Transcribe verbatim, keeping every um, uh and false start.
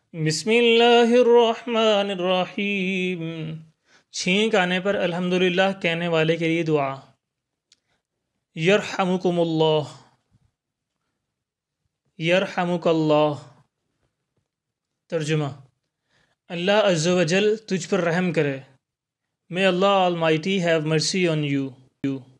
बिस्मिल्लाहिर्रहमानिर्रहीम। छींक आने पर अल्हम्दुलिल्लाह कहने वाले के लिए दुआ। यरहमुकुमुल्लाह, यरहमुकल्लाह। तर्जुमा: अल्लाह अज़्ज़ व जल तुझ पर रहम करे। May Allah Almighty have mercy on you.